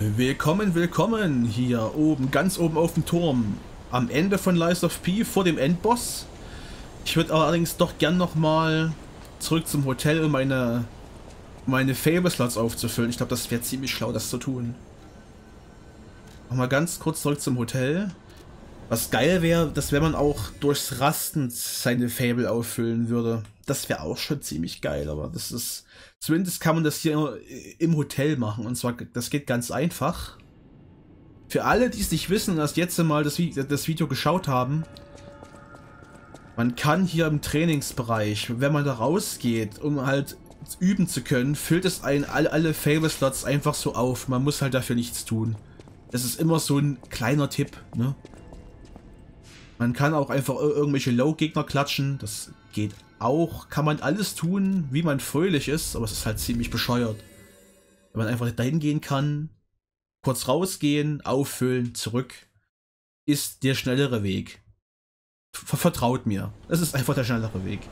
Willkommen, willkommen hier oben, ganz oben auf dem Turm. Am Ende von Lies of P, vor dem Endboss. Ich würde allerdings doch gern nochmal zurück zum Hotel, um meine Fable-Slots aufzufüllen. Ich glaube, das wäre ziemlich schlau, das zu tun. Nochmal ganz kurz zurück zum Hotel. Was geil wäre, dass wenn man auch durchs Rasten seine Fable auffüllen würde. Das wäre auch schon ziemlich geil, aber das ist... Zumindest kann man das hier im Hotel machen, und zwar, das geht ganz einfach. Für alle, die es nicht wissen und erst jetzt mal das Video geschaut haben, man kann hier im Trainingsbereich, wenn man da rausgeht, um halt üben zu können, füllt es alle Fable-Slots einfach so auf. Man muss halt dafür nichts tun. Das ist immer so ein kleiner Tipp, ne? Man kann auch einfach irgendwelche Low-Gegner klatschen, das geht auch. Kann man alles tun, wie man fröhlich ist, aber es ist halt ziemlich bescheuert. Wenn man einfach dahin gehen kann, kurz rausgehen, auffüllen, zurück, ist der schnellere Weg. Vertraut mir, es ist einfach der schnellere Weg.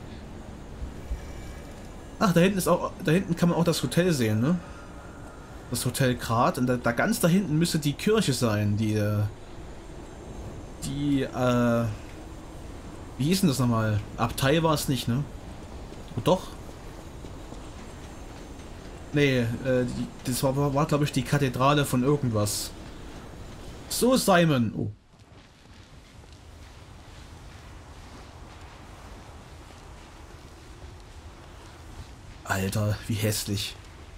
Ach, da hinten kann man auch das Hotel sehen, ne? Das Hotel Grad, und da ganz da hinten müsste die Kirche sein, wie hieß denn das nochmal? Abtei war es nicht, ne? Oh, doch? Nee, das war glaube ich die Kathedrale von irgendwas. So, Simon! Oh. Alter, wie hässlich.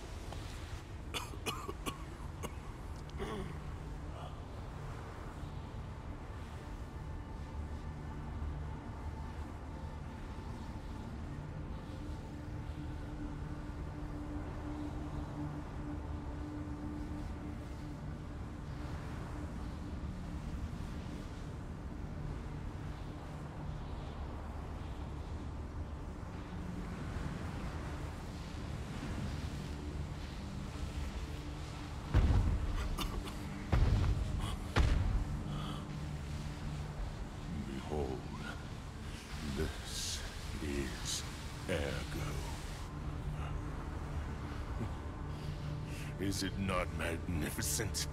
Is it not magnificent?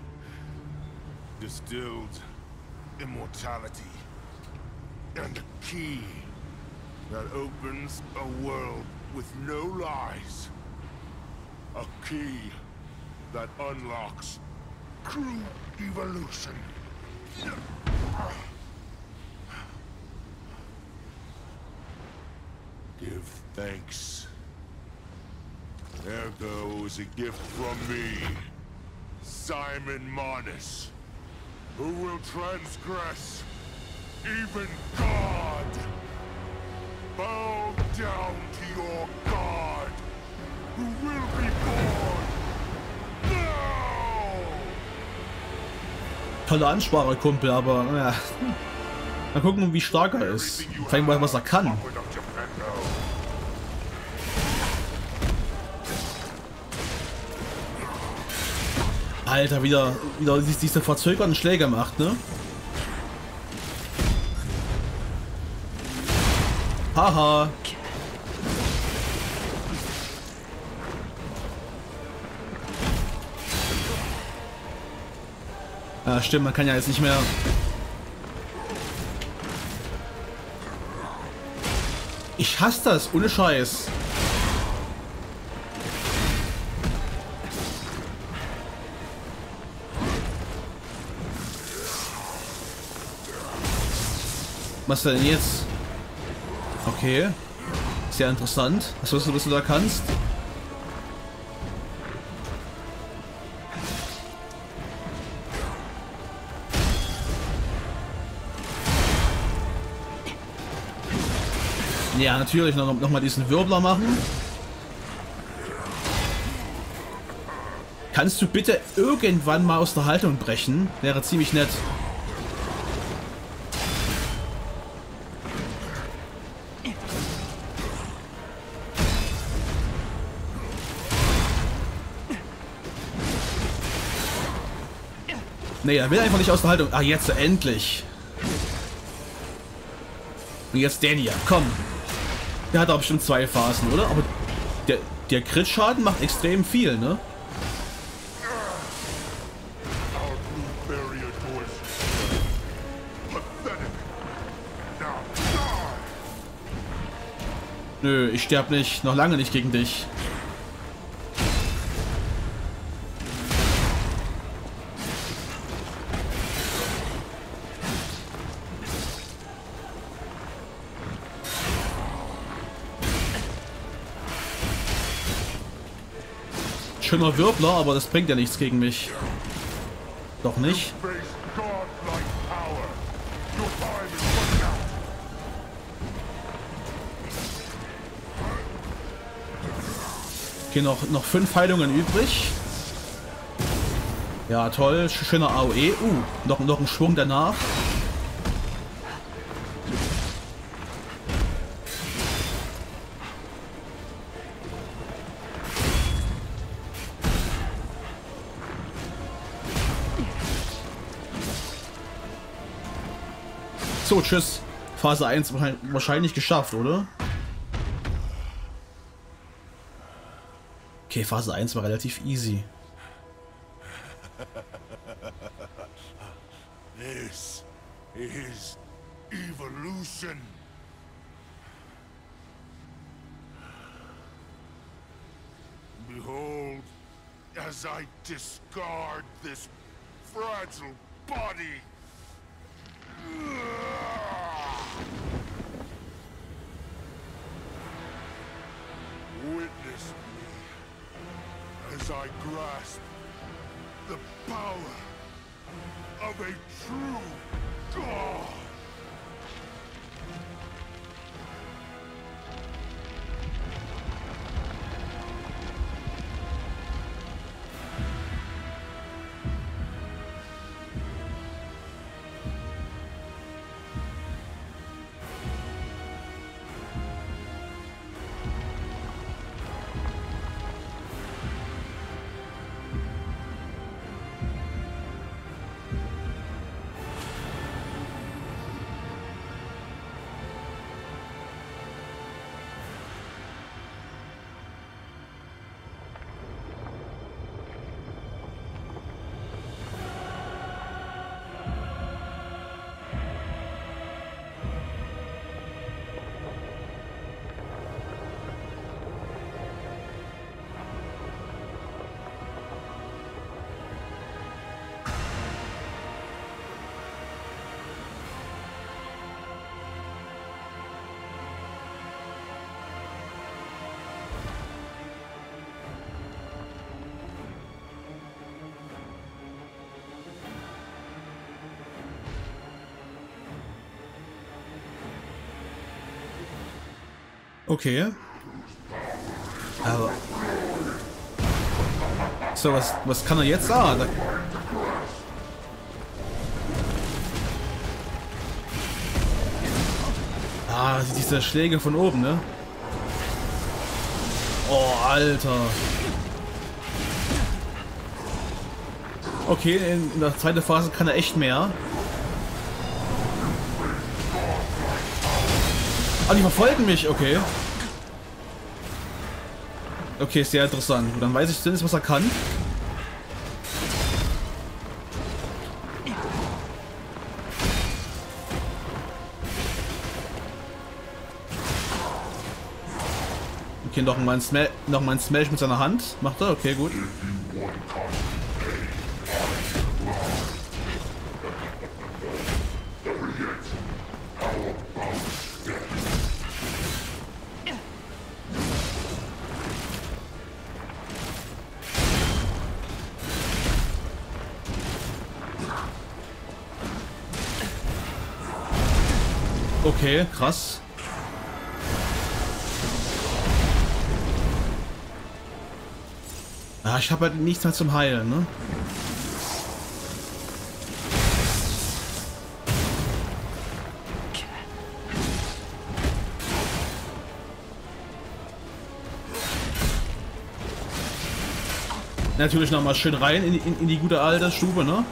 Distilled immortality and a key that opens a world with no lies. A key that unlocks true evolution. Give thanks. Ergo is a gift from me, Simon Manus, who will transgress even God. Bow down to your God, who will be born now. Tolle Ansprache, Kumpel, aber ja. Mal gucken, wie stark er ist. Vor allem, was er kann. Alter, wieder diese verzögerten Schläge macht, ne? Haha. Ja, stimmt, man kann ja jetzt nicht mehr... Ich hasse das, ohne Scheiß. Was denn jetzt? Okay. Sehr interessant. Was du da kannst? Ja, natürlich noch mal diesen Wirbler machen. Kannst du bitte irgendwann mal aus der Haltung brechen? Wäre ziemlich nett. Nee, er will einfach nicht aus der Haltung. Ah, jetzt endlich. Und jetzt der hier. Komm. Der hat doch bestimmt 2 Phasen, oder? Aber der Crit-Schaden macht extrem viel, ne? Nö, ich sterb nicht. Noch lange nicht gegen dich. Schöner Wirbler, aber das bringt ja nichts gegen mich. Doch nicht. Face godlike power. Your time is running out. Okay, noch 5 Heilungen übrig. Ja, toll. Schöner AOE. Noch ein Schwung danach. So, tschüss. Phase 1 wahrscheinlich geschafft, oder? Okay, Phase 1 war relativ easy. This is evolution. Behold, as I discard this fragile body. Witness me as I grasp the power of a true god. Okay. Aber... So, was kann er jetzt? Diese Schläge von oben, ne? Oh, Alter. Okay, in der zweiten Phase kann er echt mehr. Ah, die verfolgen mich, okay. Okay, sehr interessant. Dann weiß ich zumindest, was er kann. Okay, noch mal ein Smash mit seiner Hand. Macht er? Okay, gut. Okay, krass. Ah, ich habe halt nichts mehr zum Heilen, ne? Natürlich nochmal schön rein in die gute alte Stube, ne?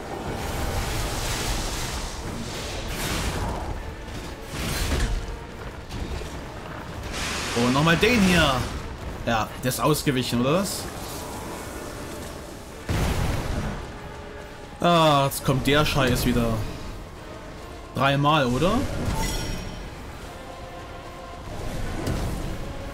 Und nochmal den hier. Ja, der ist ausgewichen, oder was? Ah, jetzt kommt der Scheiß wieder. 3-mal, oder?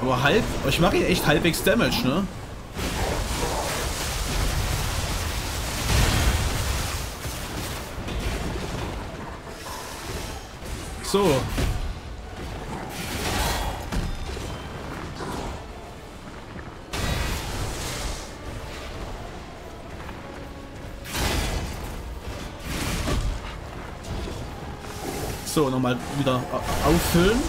aber ich mache hier echt halbwegs Damage, ne? So. So, nochmal wieder auffüllen.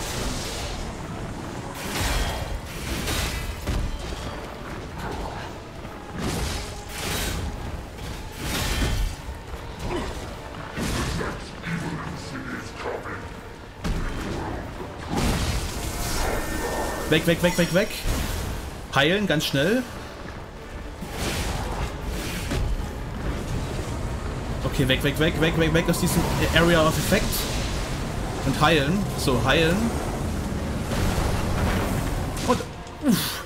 Weg, weg, weg, weg, weg. Heilen, ganz schnell. Okay, weg, weg, weg, weg, weg, weg aus diesem Area of Effect. Und heilen. So, heilen. Und... Uff.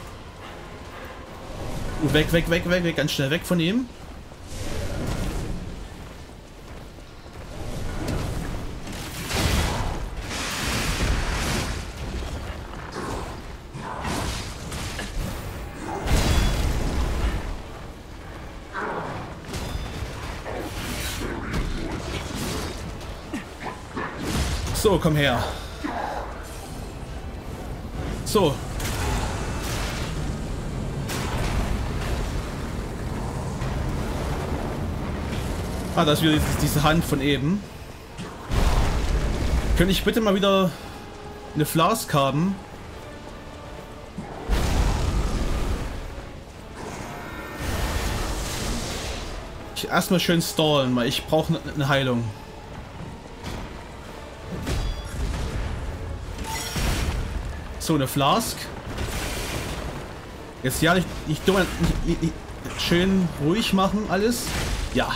Weg, weg, weg, weg, weg. Ganz schnell weg von ihm. So, komm her. So. Ah, das ist wieder diese Hand von eben. Könnte ich bitte mal wieder eine Flask haben? Erstmal schön stallen, weil ich brauche eine Heilung. So, eine Flask. Jetzt ja nicht dumm, nicht schön ruhig machen alles. Ja.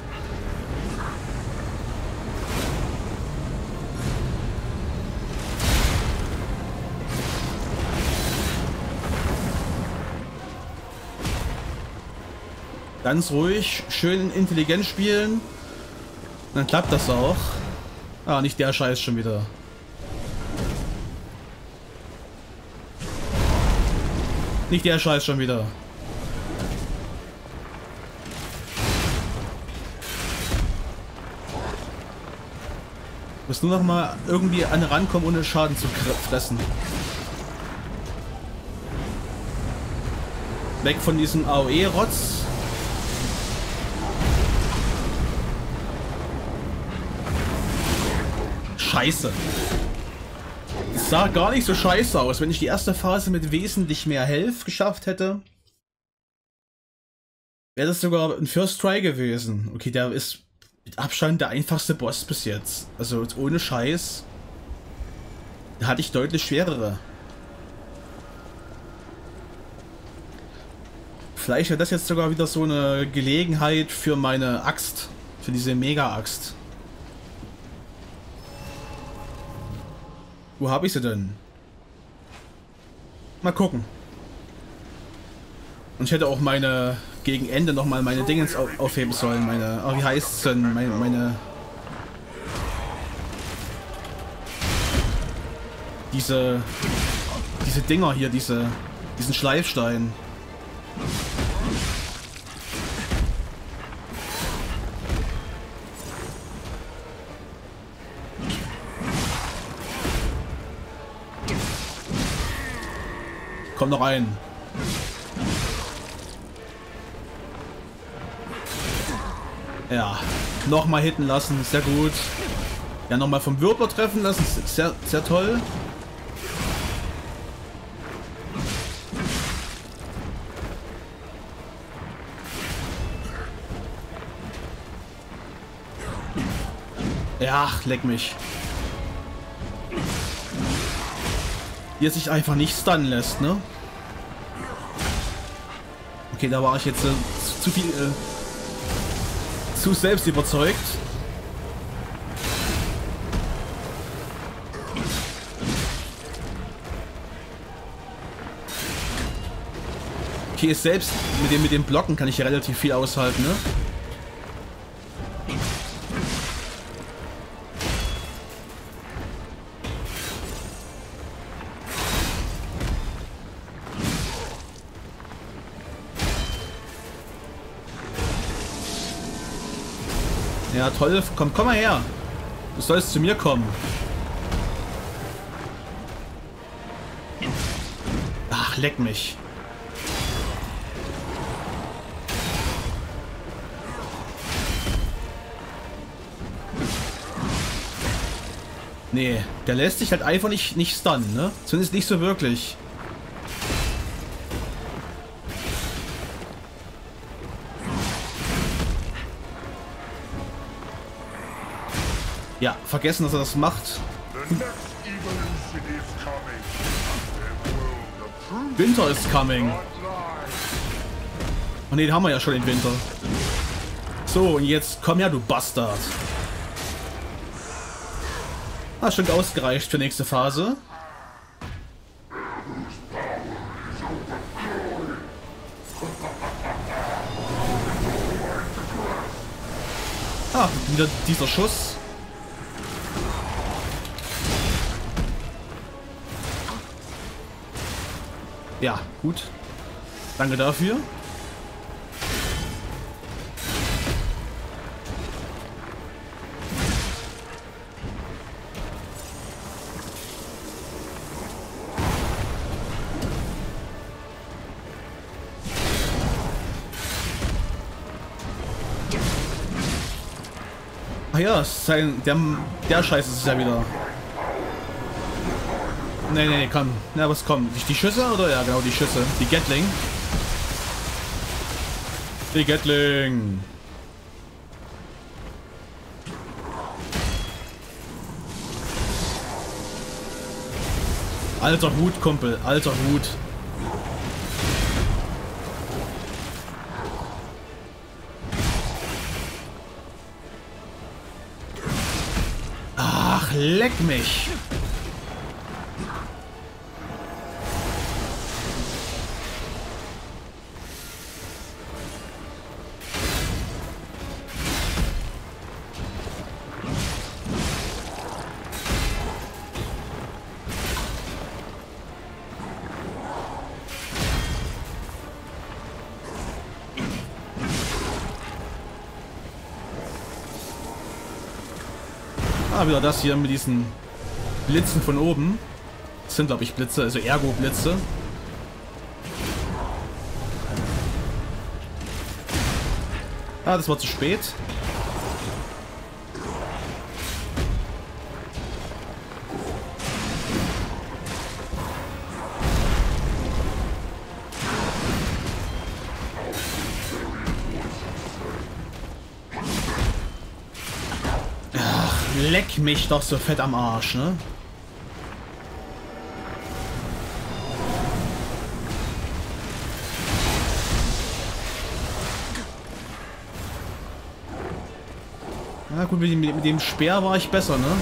Ganz ruhig, schön intelligent spielen. Dann klappt das auch. Ah, nicht der Scheiß schon wieder. Nicht der Scheiß schon wieder. Muss nur noch mal irgendwie an rankommen, ohne Schaden zu fressen. Weg von diesem AOE-Rotz. Scheiße. Es sah gar nicht so scheiße aus. Wenn ich die erste Phase mit wesentlich mehr Health geschafft hätte, wäre das sogar ein First Try gewesen. Okay, der ist mit Abstand der einfachste Boss bis jetzt. Also ohne Scheiß. Da hatte ich deutlich schwerere. Vielleicht wäre das jetzt sogar wieder so eine Gelegenheit für meine Axt. Für diese Mega-Axt. Wo habe ich sie denn? Mal gucken. Und ich hätte auch meine gegen Ende nochmal meine Dingens aufheben sollen. Meine, oh, wie heißt es denn? Meine diese Dinger hier, diesen Schleifstein. Kommt noch ein. Ja, nochmal hitten lassen, sehr gut. Ja, nochmal vom Wirbler treffen lassen, sehr, sehr toll. Ja, leck mich. Wie er sich einfach nicht stunnen lässt, ne? Okay, da war ich jetzt zu viel, zu selbst überzeugt. Okay, selbst mit dem Blocken kann ich ja relativ viel aushalten, ne? Ja, toll. Komm mal her. Du sollst zu mir kommen. Ach, leck mich. Nee, der lässt sich halt einfach nicht stunnen, ne? Zumindest nicht so wirklich. Ja, vergessen, dass er das macht. The next evolution is coming. The world of truth Winter is coming. not lie. Oh ne, den haben wir ja schon den Winter. So, und jetzt komm her, du Bastard. Ah, schon ausgereicht für nächste Phase. Ah, wieder dieser Schuss. Ja, gut. Danke dafür. Ach ja, der Scheiß ist es ja wieder. Nee, komm. Na, was kommt? Die Schüsse oder? Ja, genau, die Schüsse. Die Gatling. Die Gatling. Alter Hut, Kumpel. Alter Hut. Ach, leck mich. Ah, wieder das hier mit diesen Blitzen von oben. Das sind, glaube ich, Blitze, also Ergo-Blitze. Ah, das war zu spät. Leck mich doch so fett am Arsch, ne? Na gut, mit dem Speer war ich besser, ne?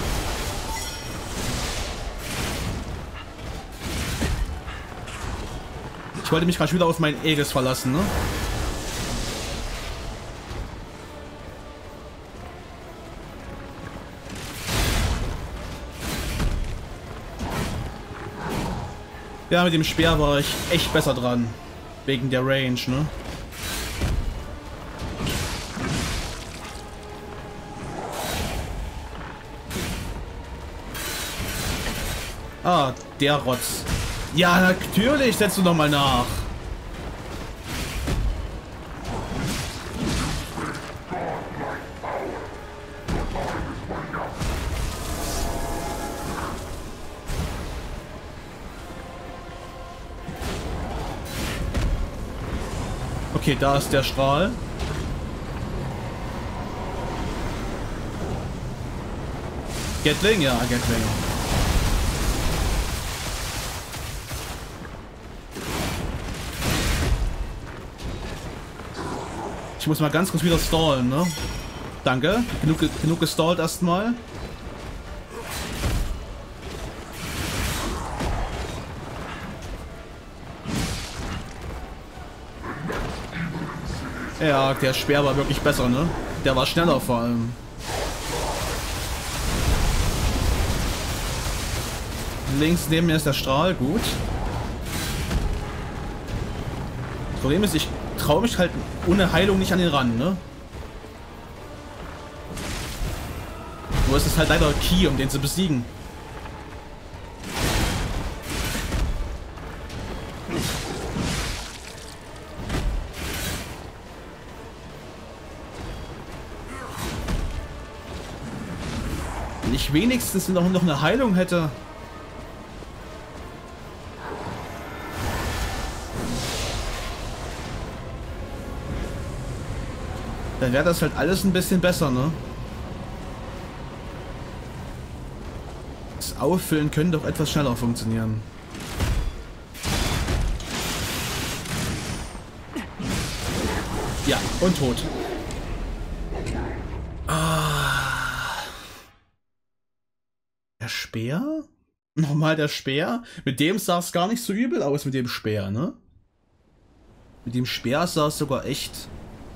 Ich wollte mich gerade wieder auf meinen Aegis verlassen, ne? Ja, mit dem Speer war ich echt besser dran. Wegen der Range, ne? Ah, der Rotz. Ja, natürlich, setzt du noch mal nach. Okay, da ist der Strahl. Gatling? Ja, Gatling. Ich muss mal ganz kurz wieder stallen, ne? Danke. Genug gestallt erstmal. Ja, der Speer war wirklich besser, ne? Der war schneller vor allem. Links neben mir ist der Strahl, gut. Das Problem ist, ich traue mich halt ohne Heilung nicht an den Rand, ne? Nur ist es halt leider Key, um den zu besiegen. Wenn ich wenigstens noch eine Heilung hätte. Dann wäre das halt alles ein bisschen besser, ne? Das Auffüllen könnte doch etwas schneller funktionieren. Ja, und tot. Der Speer? Nochmal der Speer? Mit dem sah es gar nicht so übel aus mit dem Speer, ne? Mit dem Speer sah es sogar echt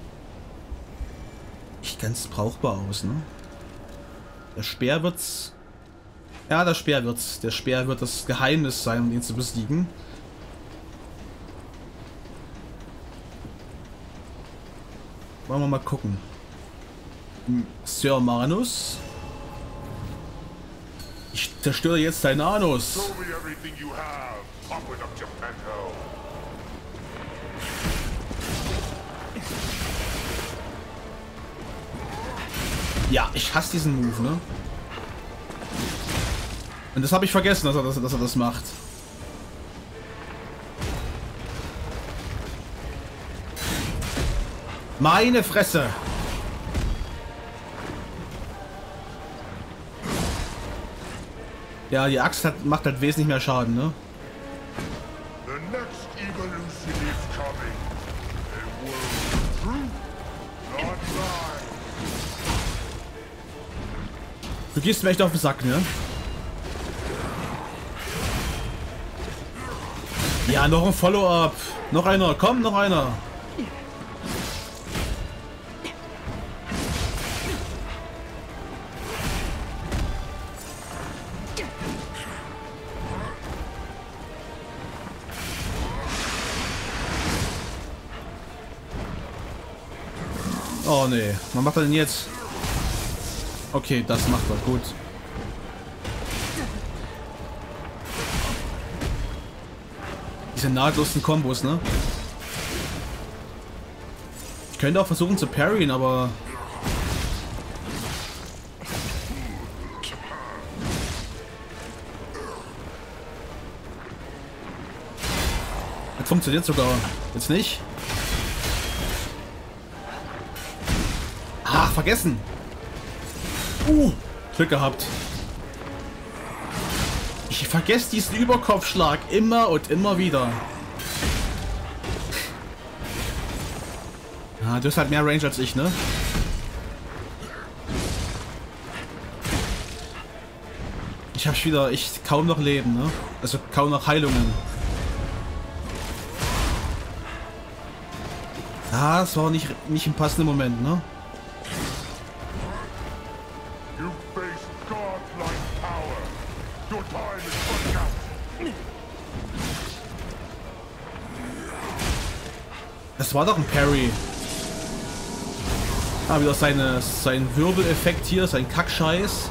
ganz brauchbar aus, ne? Der Speer wird's... Ja, der Speer wird's. Der Speer wird das Geheimnis sein, um ihn zu besiegen. Wollen wir mal gucken. Sir Manus. Ich zerstöre jetzt deinen Anus. Ja, ich hasse diesen Move, ne? Und das habe ich vergessen, dass er das macht. Meine Fresse! Ja, die Axt macht halt wesentlich mehr Schaden, ne? Du gehst mir echt auf den Sack, ne? Ja, noch ein Follow-up. Noch einer, komm, noch einer. Oh nee, was macht er denn jetzt? Okay, das macht er gut. Diese nahtlosen Kombos, ne? Ich könnte auch versuchen zu parryen, aber... Das funktioniert sogar. Jetzt nicht. Ach, vergessen! Glück gehabt. Ich vergesse diesen Überkopfschlag immer und immer wieder. Ja, du hast halt mehr Range als ich, ne? Ich hab wieder, kaum noch Leben, ne? Also kaum noch Heilungen. Ah, das war nicht im passenden Moment, ne? Das war doch ein Parry. Ah, wieder sein Wirbeleffekt hier, sein Kackscheiß.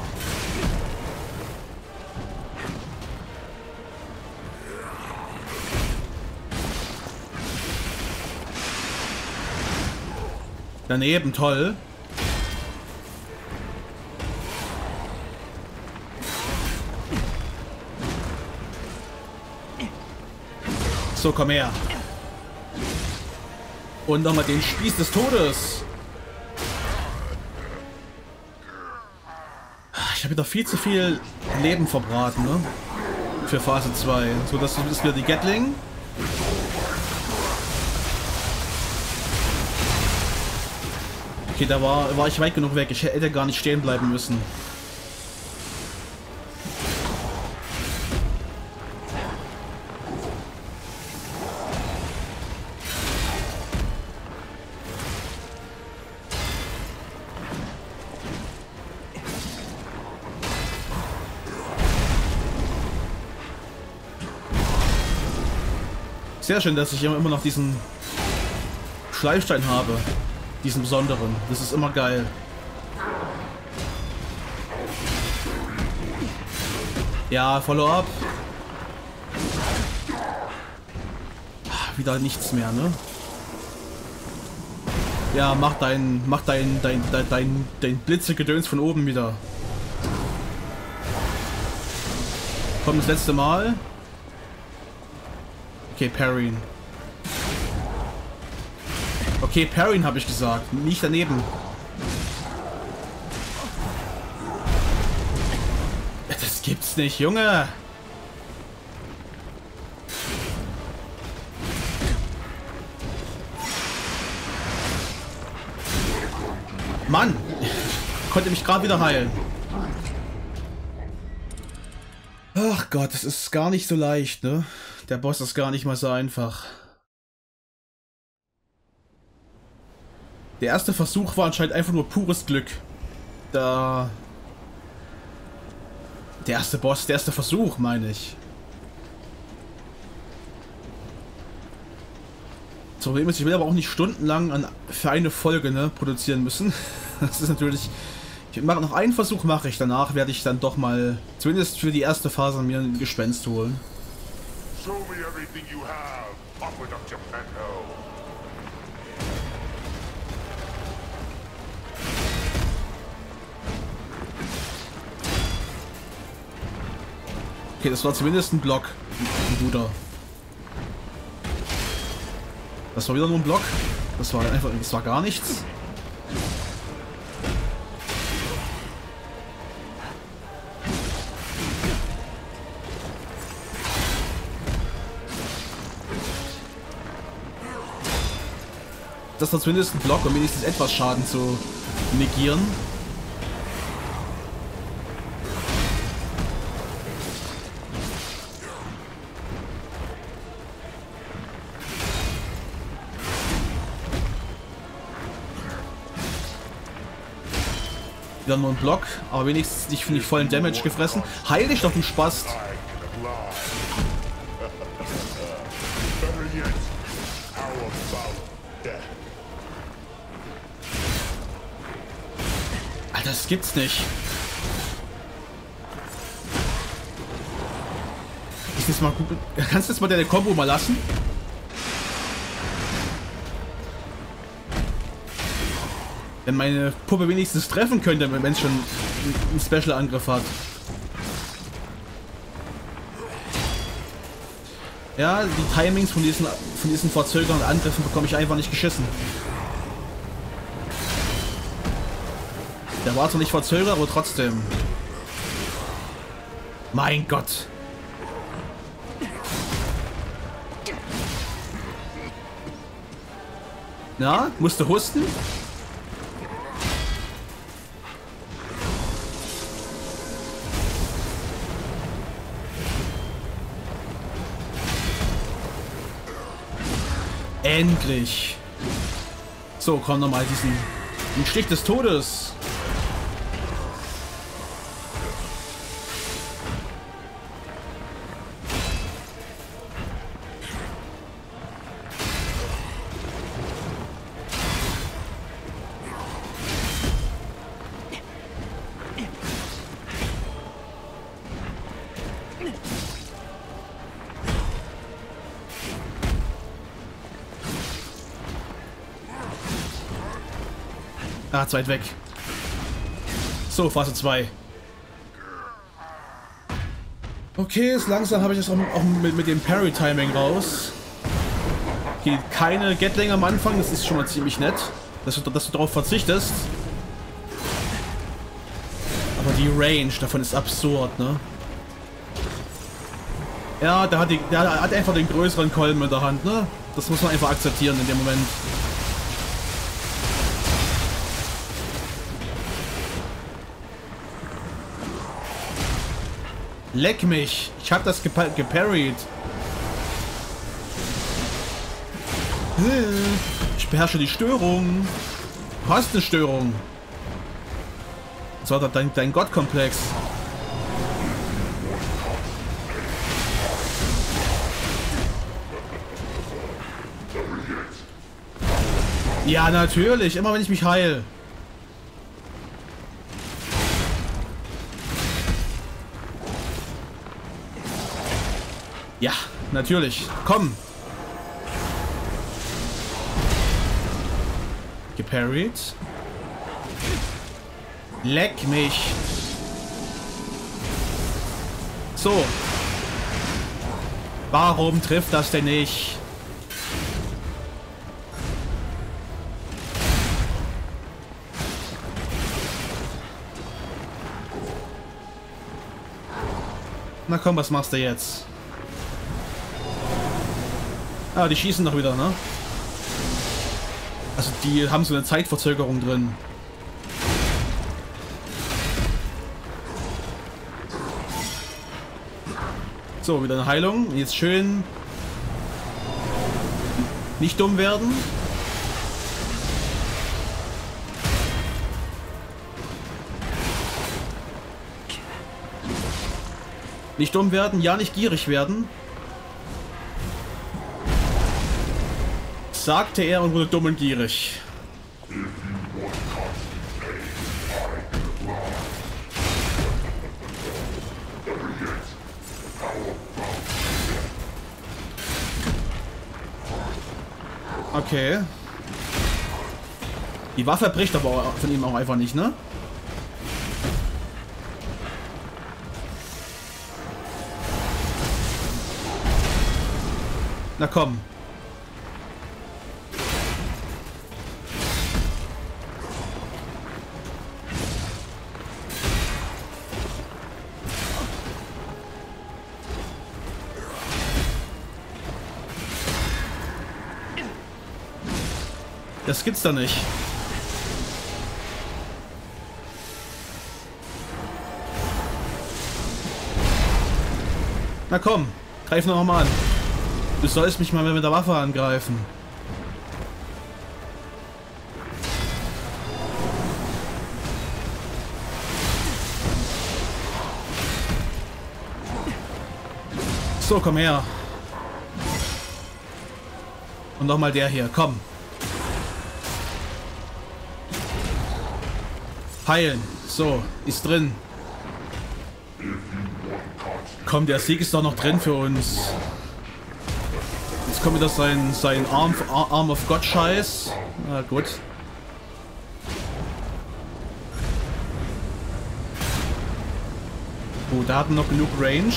Daneben, toll. So, komm her. Und nochmal den Spieß des Todes. Ich habe wieder viel zu viel Leben verbraten, ne? Für Phase 2. So, das ist wieder die Gatling. Okay, da war ich weit genug weg. Ich hätte gar nicht stehen bleiben müssen. Sehr schön, dass ich immer noch diesen Schleifstein habe. Diesen besonderen. Das ist immer geil. Ja, Follow-up. Wieder nichts mehr, ne? Ja, mach dein Blitzegedöns von oben wieder. Komm, das letzte Mal. Okay, parryen. Okay, parryen habe ich gesagt. Nicht daneben. Das gibt's nicht, Junge. Mann! Konnte mich gerade wieder heilen. Ach Gott, das ist gar nicht so leicht, ne? Der Boss ist gar nicht mal so einfach. Der erste Versuch war anscheinend einfach nur pures Glück. Der erste Boss, der erste Versuch, meine ich. Das Problem ist, ich will aber auch nicht stundenlang für eine Folge, ne, produzieren müssen. Das ist natürlich... Ich mache noch einen Versuch, mache ich. Danach werde ich dann doch mal, zumindest für die erste Phase, mir ein Gespenst holen. Show me everything you have, Aqueduct Geppetto. Okay, das war zumindest ein Block. Ein guter. Das war wieder nur ein Block. Das war einfach, das war gar nichts. Das war zumindest ein Block, um wenigstens etwas Schaden zu negieren. Wieder nur ein Block, aber wenigstens nicht für den vollen Damage gefressen. Heil dich doch, du Spast! Alter, das gibt's nicht. Ich jetzt mal gucken. Kannst du jetzt mal deine Combo mal lassen? Wenn meine Puppe wenigstens treffen könnte, wenn es schon einen Special-Angriff hat. Ja, die Timings von diesen verzögernden Angriffen bekomme ich einfach nicht geschissen. Der war zwar nicht verzögert, aber trotzdem. Mein Gott. Na, musste husten? Endlich! So, komm nochmal den Stich des Todes. Ah, zu weit weg. So, Phase 2. Okay, ist langsam habe ich das auch mit dem Parry-Timing raus. Okay, keine Gatling am Anfang, das ist schon mal ziemlich nett, dass du darauf verzichtest. Aber die Range davon ist absurd, ne? Ja, der hat einfach den größeren Kolben in der Hand, ne? Das muss man einfach akzeptieren in dem Moment. Leck mich! Ich hab das geparried. Ich beherrsche die Störung. Du hast eine Störung. Das war dein Gottkomplex. Ja, natürlich. Immer wenn ich mich heile. Ja, natürlich. Komm. Geparried. Leck mich. So. Warum trifft das denn nicht? Na komm, was machst du jetzt? Ah, die schießen doch wieder, ne? Also die haben so eine Zeitverzögerung drin. So, wieder eine Heilung. Jetzt schön nicht dumm werden. Nicht dumm werden, ja, nicht gierig werden. Sagte er und wurde dumm und gierig. Okay. Die Waffe bricht aber von ihm auch einfach nicht, ne? Na komm. Das gibt's da nicht. Na komm, greif noch mal an. Du sollst mich mal mit der Waffe angreifen. So, komm her. Und nochmal der hier, komm. Heilen. So, ist drin. Komm, der Sieg ist doch noch drin für uns. Jetzt kommt wieder sein Arm of God Scheiß. Na gut. Gut, da hatten noch genug Range.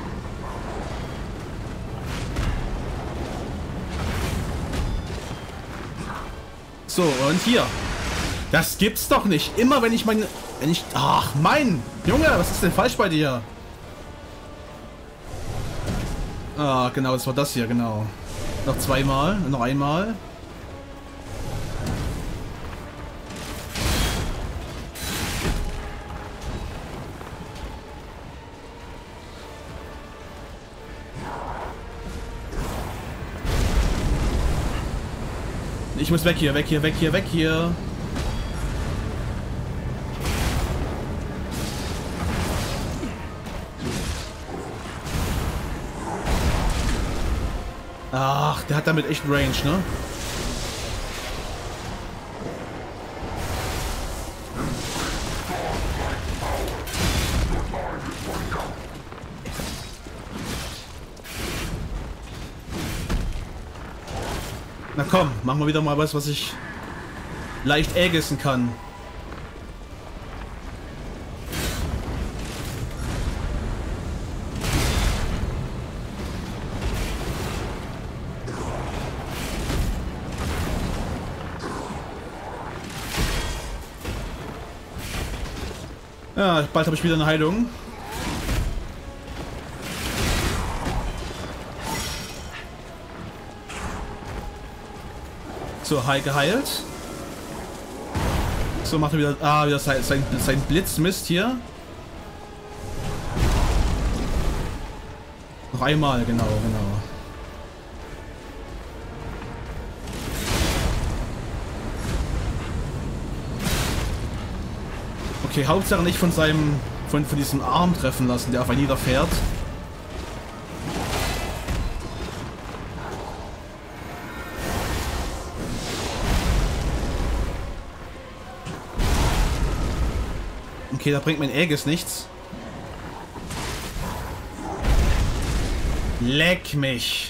So, und hier. Das gibt's doch nicht. Immer wenn ich ach, mein Junge, was ist denn falsch bei dir? Ah, genau, das war das hier, genau. Noch zweimal, noch einmal. Ich muss weg hier, weg hier, weg hier, weg hier. Ach, der hat damit echt Range, ne? Na komm, machen wir wieder mal was ich leicht ägissen kann. Ja, bald habe ich wieder eine Heilung. So, geheilt. So, macht er wieder, wieder sein Blitzmist hier. Noch einmal, genau. Okay, Hauptsache nicht von diesem Arm treffen lassen, der auf einen niederfährt. Okay, da bringt mein Aegis nichts. Leck mich.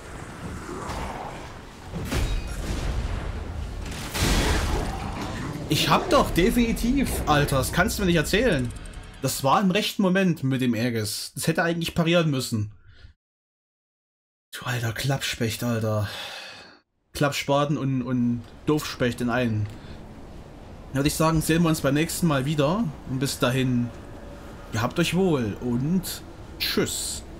Ich hab doch definitiv, Alter, das kannst du mir nicht erzählen. Das war im rechten Moment mit dem Aegis. Das hätte eigentlich parieren müssen. Du alter Klappspecht, Alter. Klappspaten und Doofspecht in einen. Würde ich sagen, sehen wir uns beim nächsten Mal wieder. Und bis dahin, ihr habt euch wohl und tschüss.